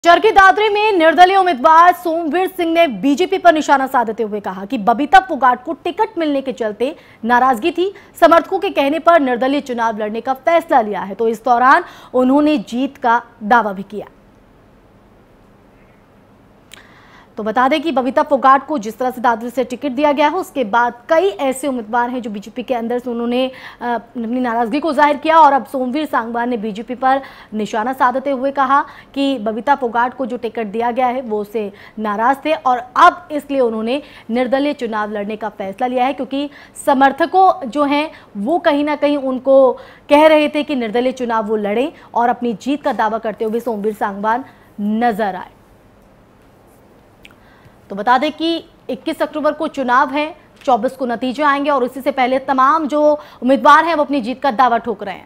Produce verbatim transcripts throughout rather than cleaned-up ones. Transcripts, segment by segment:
चरखी दादरी में निर्दलीय उम्मीदवार सोमवीर सिंह ने बीजेपी पर निशाना साधते हुए कहा कि बबीता फोगाट को टिकट मिलने के चलते नाराजगी थी। समर्थकों के कहने पर निर्दलीय चुनाव लड़ने का फैसला लिया है। तो इस दौरान उन्होंने जीत का दावा भी किया। तो बता दें कि बबीता फोगाट को जिस तरह से दादरी से टिकट दिया गया है, उसके बाद कई ऐसे उम्मीदवार हैं जो बीजेपी के अंदर से उन्होंने अपनी नाराजगी को जाहिर किया और अब सोमवीर सांगवान ने बीजेपी पर निशाना साधते हुए कहा कि बबीता फोगाट को जो टिकट दिया गया है वो उससे नाराज थे और अब इसलिए उन्होंने निर्दलीय चुनाव लड़ने का फैसला लिया है, क्योंकि समर्थकों जो हैं वो कहीं ना कहीं उनको कह रहे थे कि निर्दलीय चुनाव वो लड़ें और अपनी जीत का दावा करते हुए सोमवीर सांगवान नजर आए। तो बता दें कि इक्कीस अक्टूबर को चुनाव है, चौबीस को नतीजे आएंगे और उसी से पहले तमाम जो उम्मीदवार हैं वो अपनी जीत का दावा ठोक रहे हैं।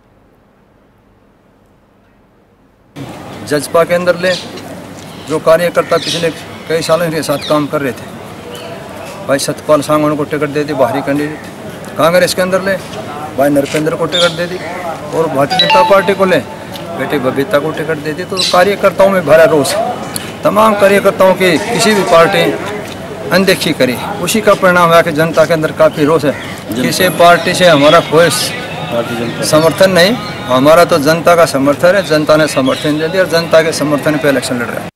जजपा के अंदर ले जो कार्यकर्ता पिछले कई सालों के साथ काम कर रहे थे, भाई सतपाल सांगवान को टिकट दे दी बाहरी कैंडिडेट। कांग्रेस के अंदर ले भाई नरपेंद्र को टिकट दे दी और भारतीय जनता पार्टी को ले बेटी बबीता को टिकट दे दी। तो कार्यकर्ताओं में भरा रोष है। तमाम कार्यकर्ताओं की किसी भी पार्टी अनदेखी करी, उसी का परिणाम है कि जनता के अंदर काफ़ी रोष है। किसी पार्टी से हमारा कोई समर्थन नहीं, हमारा तो जनता का समर्थन है। जनता ने समर्थन दे दिया और जनता के समर्थन पे इलेक्शन लड़ रहा है।